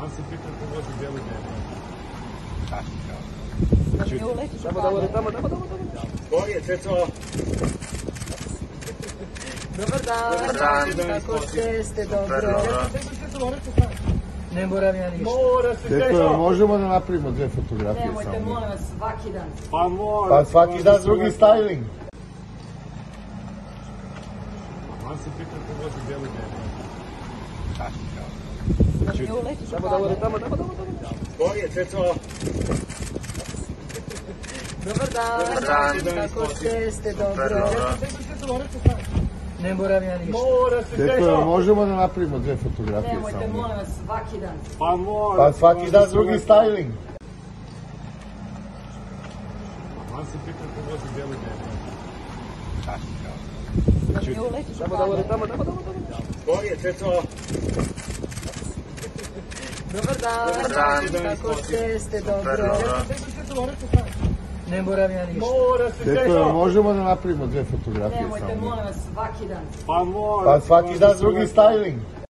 se pitam ko vozi bijelu dnevno. Tamo. Koji je, Ceco? Dobar dan, kako ste, dobro. Ne moram ja ništa. Mora se, Ceco! Možemo da napravimo dve fotografije samo. Nemojte, molim vas, svaki dan. Pa mora. Pa svaki dan drugi styling. Ja se pitam ko vozi bijelu dnevno. Tamo. Koji je, Ceco? Dobar dan, kako ste, dobro. Ne moram ja ništa. Mora se, Ceco! Možemo da napravimo dve fotografije Nemojte, samo. molim vas, svaki dan. Pa mora. Pa svaki dan drugi styling. Ja se pitam ko vozi bijelu dnevno. Tamo. Koji je, Ceco? Dobar dan, kako ste, dobro. Ne moram ja ništa. Mora se, Ceco! Možemo da napravimo dve fotografije Nemojte, samo. molim vas, svaki dan. Pa mora. Pa svaki dan drugi styling.